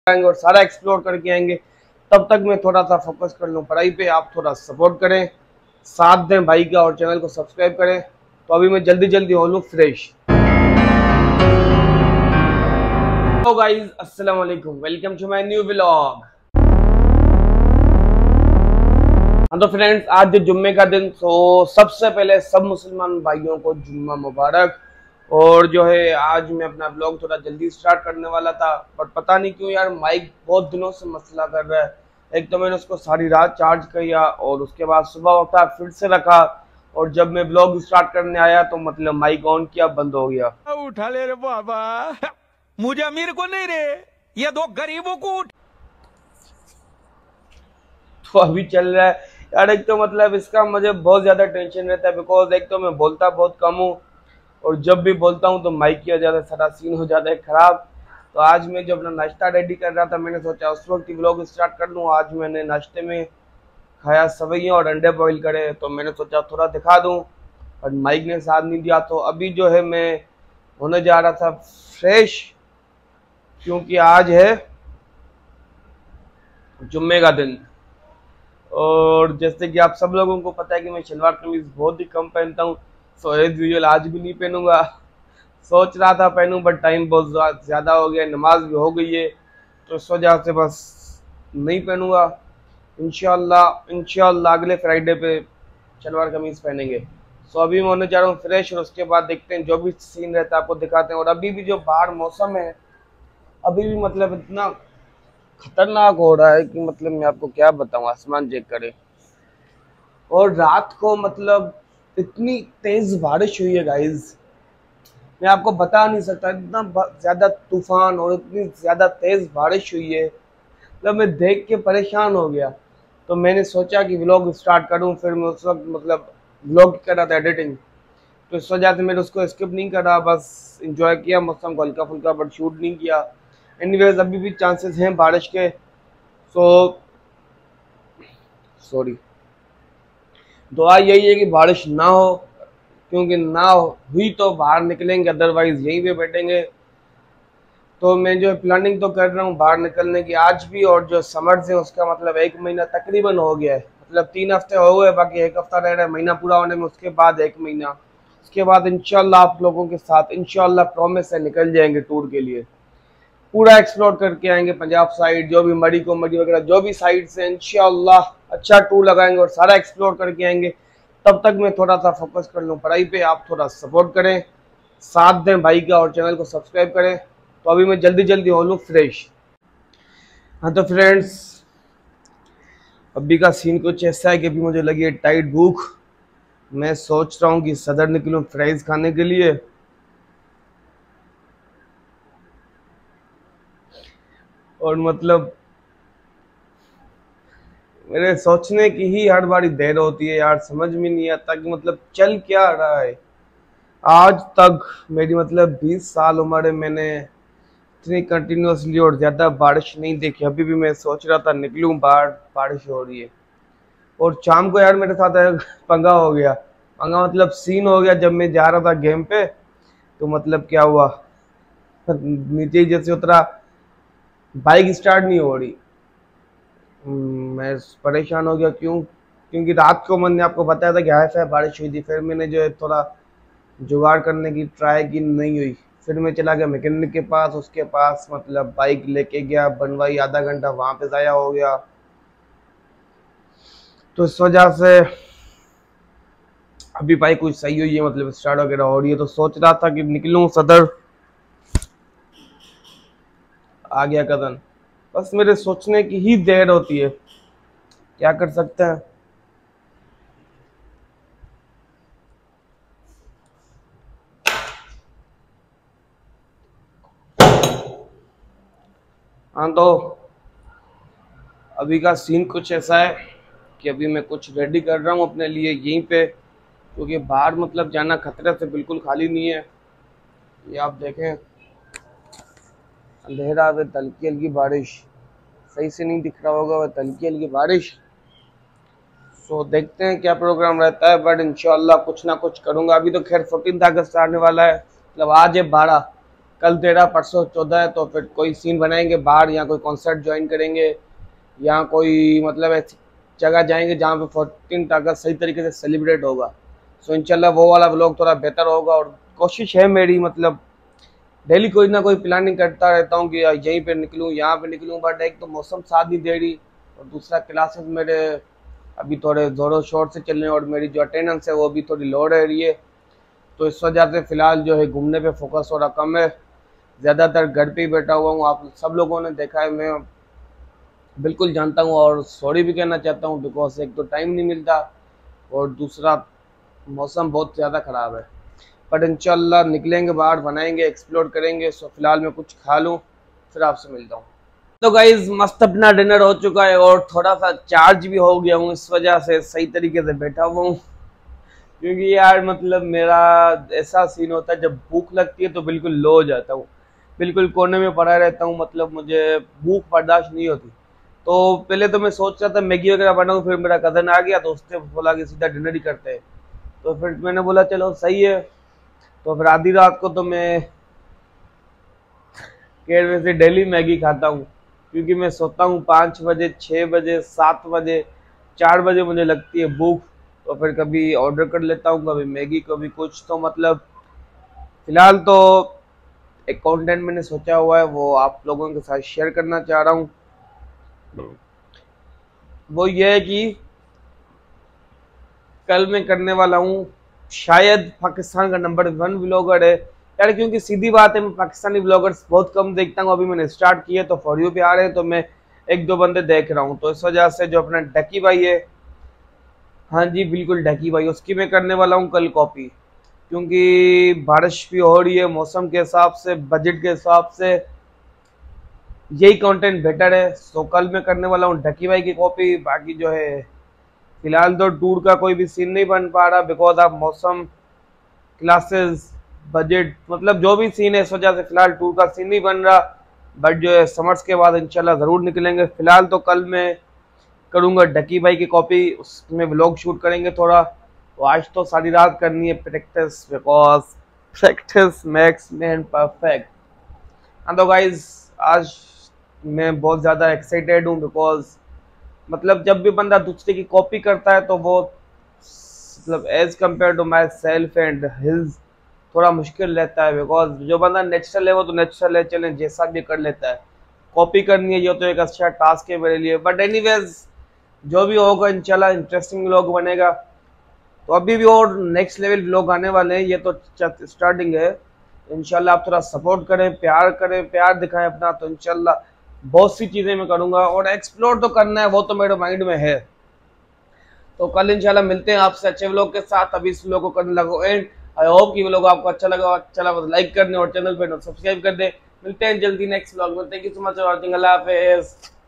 आएंगे और सारा एक्सप्लोर करके आएंगे। तब तक मैं थोड़ा सा फोकस कर लूँ पढ़ाई पे, आप थोड़ा सपोर्ट करें, साथ दें भाई का और चैनल को सब्सक्राइब करें। तो अभी मैं जल्दी जल्दी हो लूँ फ्रेश। तो गाइस अस्सलाम वालेकुम, welcome to my new vlog. हाँ तो फ्रेंड्स, आज जो जुम्मे का दिन, तो सबसे पहले सब मुसलमान भाइयों को जुम्मा मुबारक। और जो है आज मैं अपना ब्लॉग थोड़ा जल्दी स्टार्ट करने वाला था, पर पता नहीं क्यों यार माइक बहुत दिनों से मसला कर रहा है। एक तो मैंने उसको सारी रात चार्ज किया और उसके बाद सुबह उठा फिर से रखा, और जब मैं ब्लॉग स्टार्ट करने आया तो मतलब माइक ऑन किया बंद हो गया। उठा ले रे बाबा, मुझे अमीर को नहीं रे, ये दो गरीबों को। तो अभी चल रहा है यार। एक तो मतलब इसका मुझे बहुत ज्यादा टेंशन रहता है, बिकॉज एक तो मैं बोलता बहुत कम हूँ और जब भी बोलता हूँ तो माइक की वजह से सारा सीन हो जाता है खराब। तो आज मैं जो अपना नाश्ता रेडी कर रहा था, मैंने सोचा उस वक्त ही व्लॉग स्टार्ट कर लूँ। आज मैंने नाश्ते में खाया सवैयाँ और अंडे बॉईल करे, तो मैंने सोचा थोड़ा दिखा दूँ, और माइक ने साथ नहीं दिया। तो अभी जो है मैं होने जा रहा था फ्रेश, क्योंकि आज है जुम्मे का दिन। और जैसे कि आप सब लोगों को पता है कि मैं शलवार कमीज बहुत ही कम पहनता हूँ, सो एज यूजुअल आज भी नहीं पहनूंगा। सोच रहा था पहनूं, बट टाइम बहुत ज़्यादा हो गया, नमाज भी हो गई है, तो इस वजह से बस नहीं पहनूंगा। इंशाल्लाह अगले फ्राइडे पे शलवार कमीज पहनेंगे। सो अभी मैं होने जा रहा हूँ फ्रेश, और उसके बाद देखते हैं जो भी सीन रहता है आपको दिखाते हैं। और अभी भी जो बाहर मौसम है, अभी भी मतलब इतना खतरनाक हो रहा है कि मतलब मैं आपको क्या बताऊं, आसमान चेक करें। और रात को मतलब इतनी तेज बारिश हुई है गाइज, मैं आपको बता नहीं सकता। इतना ज्यादा तूफान और इतनी ज्यादा तेज बारिश हुई है, मतलब मैं देख के परेशान हो गया। तो मैंने सोचा कि व्लॉग स्टार्ट करूं, फिर मैं उस वक्त मतलब व्लॉग कर रहा था एडिटिंग, तो इस वजह से मैंने उसको स्किप नहीं करा, बस इंजॉय किया मौसम को हल्का फुल्का, बट शूट नहीं किया। एनीवेज अभी भी चांसेस हैं बारिश के, सो सॉरी। दुआ यही है कि बारिश ना हो, क्योंकि ना हुई तो बाहर निकलेंगे, अदरवाइज यहीं पे बैठेंगे। तो मैं जो प्लानिंग तो कर रहा हूँ बाहर निकलने की आज भी, और जो समर्स है उसका मतलब 1 महीना तकरीबन हो गया है, मतलब 3 हफ्ते हो गए, बाकी 1 हफ्ता रह रहा है महीना पूरा होने में, उसके बाद 1 महीना। उसके बाद इंशाल्लाह आप लोगों के साथ इंशाल्लाह प्रॉमिस है निकल जाएंगे टूर के लिए, पूरा एक्सप्लोर करके आएंगे पंजाब साइड, जो भी मरी को मरी वगैरह जो भी साइड से इंशाल्लाह अच्छा टूर लगाएंगे और सारा एक्सप्लोर करके आएंगे। तब तक मैं थोड़ा सा फोकस कर लूँ पढ़ाई पे, आप थोड़ा सपोर्ट करें, साथ दें भाई का और चैनल को सब्सक्राइब करें। तो अभी मैं जल्दी जल्दी हो लूँ फ्रेश। हाँ तो फ्रेंड्स, अभी का सीन कुछ ऐसा है कि अभी मुझे लगी है टाइट भूख। मैं सोच रहा हूँ कि सदर निकलूँ फ्राइज खाने के लिए, और मतलब मेरे सोचने की ही हर बारी देर होती है यार, समझ में नहीं आता कि मतलब चल क्या रहा है। आज तक मेरी मतलब 20 साल उम्र है, मैंने इतनी कंटिन्यूसली और ज़्यादा बारिश नहीं देखी। अभी भी मैं सोच रहा था निकलूं बाहर, बारिश हो रही है। और शाम को यार मेरे साथ पंगा हो गया। पंगा मतलब सीन हो गया, जब मैं जा रहा था गेम पे, तो मतलब क्या हुआ, नीचे जैसे उतरा, बाइक स्टार्ट नहीं हो रही। मैं परेशान हो गया, क्योंकि रात को मैंने आपको बताया था कि हाई फाई बारिश हुई थी। फिर मैंने जो है थोड़ा जुगाड़ करने की ट्राई की, नहीं हुई। फिर मैं चला गया मैकेनिक के पास, उसके पास मतलब बाइक लेके गया, बनवाई, आधा घंटा वहां पे ज़ाया हो गया। तो इस वजह से अभी बाइक कुछ सही हुई है, मतलब स्टार्ट वगैरह हो रही है। तो सोच रहा था कि निकलूं सदर, आ गया कदम। बस मेरे सोचने की ही देर होती है, क्या कर सकते हैं। हाँ तो अभी का सीन कुछ ऐसा है कि अभी मैं कुछ रेडी कर रहा हूँ अपने लिए यहीं पे, क्योंकि बाहर मतलब जाना खतरे से बिल्कुल खाली नहीं है। ये आप देखें, अंधेरा व हल्की हल्की बारिश, सही से नहीं दिख रहा होगा, वह हल्की हल्की बारिश। सो देखते हैं क्या प्रोग्राम रहता है, बट इंशाल्लाह कुछ ना कुछ करूँगा। अभी तो खैर 14 अगस्त आने वाला है, मतलब आज है 12, कल 13 परसों 14 है, तो फिर कोई सीन बनाएंगे बाहर, या कोई कॉन्सर्ट ज्वाइन करेंगे, या कोई मतलब ऐसी जगह जाएंगे जहाँ पे 14 अगस्त सही तरीके से सेलिब्रेट होगा। सो इंशाल्लाह वो वाला व्लॉग थोड़ा बेहतर होगा। और कोशिश है मेरी, मतलब डेली कोई ना कोई प्लानिंग करता रहता हूँ कि यहीं पे निकलूँ, यहाँ पे निकलूँ, बट एक तो मौसम साथ नहीं दे रही, और दूसरा क्लासेस मेरे अभी थोड़े ज़ोरों शोर से चल रहे हैं, और मेरी जो अटेंडेंस है वो भी थोड़ी लो रह रही है। तो इस वजह से फ़िलहाल जो है घूमने पे फोकस हो रहा कम है, ज़्यादातर घर पे ही बैठा हुआ हूँ। आप सब लोगों ने देखा है, मैं बिल्कुल जानता हूँ, और सॉरी भी कहना चाहता हूँ, बिकॉज एक तो टाइम नहीं मिलता, और दूसरा मौसम बहुत ज़्यादा ख़राब है। बट इंशाल्लाह निकलेंगे बाहर, बनाएंगे, एक्सप्लोर करेंगे। सो फिलहाल मैं कुछ खा लूँ, फिर आपसे मिलता हूँ। तो गाइज मस्त अपना डिनर हो चुका है, और थोड़ा सा चार्ज भी हो गया हूँ, इस वजह से सही तरीके से बैठा हुआ हूँ। क्योंकि यार मतलब मेरा ऐसा सीन होता है, जब भूख लगती है तो बिल्कुल लो हो जाता हूँ, बिल्कुल कोने में पड़ा रहता हूँ, मतलब मुझे भूख बर्दाश्त नहीं होती। तो पहले तो मैं सोच रहा था मैगी वगैरह बनाऊँ, फिर मेरा कज़न आ गया तो उसने बोला कि सीधा डिनर ही करते हैं। तो फिर मैंने बोला चलो सही है। तो फिर आधी रात को तो मैं केयर में से डेली मैगी खाता हूँ, क्योंकि मैं सोता हूँ 5 बजे, 6 बजे, 7 बजे, 4 बजे मुझे लगती है भूख। तो फिर कभी ऑर्डर कर लेता हूँ, कभी मैगी, कभी कुछ। तो मतलब फिलहाल तो एक कंटेंट मैंने सोचा हुआ है, वो आप लोगों के साथ शेयर करना चाह रहा हूँ। वो ये है कि कल मैं करने वाला हूँ, शायद पाकिस्तान का नंबर 1 व्लॉगर है यार, क्योंकि सीधी बात है मैं पाकिस्तानी व्लॉगर्स बहुत कम देखता हूँ। अभी मैंने स्टार्ट किए तो फॉर यू पे आ रहे हैं, तो मैं 1-2 बंदे देख रहा हूँ। तो इस वजह से जो अपना डकी भाई है, हाँ जी बिल्कुल डकी भाई, उसकी मैं करने वाला हूँ कल कॉपी, क्योंकि बारिश भी हो रही है, मौसम के हिसाब से, बजट के हिसाब से यही कंटेंट बेटर है। सो कल मैं करने वाला हूँ डकी भाई की कॉपी। बाकी जो है फिलहाल तो टूर का कोई भी सीन नहीं बन पा रहा, बिकॉज ऑफ मौसम, क्लासेस, बजट, मतलब जो भी सीन है, इस वजह से फिलहाल टूर का सीन नहीं बन रहा। बट जो है समर्स के बाद इंशाल्लाह ज़रूर निकलेंगे। फिलहाल तो कल मैं करूँगा डकी भाई की कॉपी, उसमें व्लॉग शूट करेंगे थोड़ा। तो आज तो सारी रात करनी है practice, because practice makes man perfect. हाँ तो गाइज आज मैं बहुत ज़्यादा एक्साइटेड हूँ, बिकॉज मतलब जब भी बंदा दूसरे की कॉपी करता है तो वो मतलब as compare to myself and his थोड़ा मुश्किल रहता है। बिकॉज जो बंदा नेचुरल है वो तो नेचुरल है, चले जैसा भी कर लेता है। कॉपी करनी है ये तो एक अच्छा टास्क है मेरे लिए। बट एनीवेज जो भी होगा इंशाल्लाह इंटरेस्टिंग व्लॉग बनेगा। तो अभी भी और नेक्स्ट लेवल व्लॉग आने वाले हैं, ये तो स्टार्टिंग है। इंशाल्लाह आप थोड़ा सपोर्ट करें, प्यार दिखाएं अपना, तो इंशाल्लाह बहुत सी चीज़ें मैं करूँगा। और एक्सप्लोर तो करना है, वो तो मेरे माइंड में है। तो कल इंशाल्लाह मिलते हैं आपसे अच्छे व्लॉग के साथ। अभी इस व्लॉग को करने लगो एंड। आई होप कि व्लॉग आपको अच्छा लगा तो लाइक कर दें, और चैनल पे सब्सक्राइब कर दें। मिलते हैं जल्दी नेक्स्ट व्लॉग में। Thank you so much for watching. अल्लाह हाफिज़।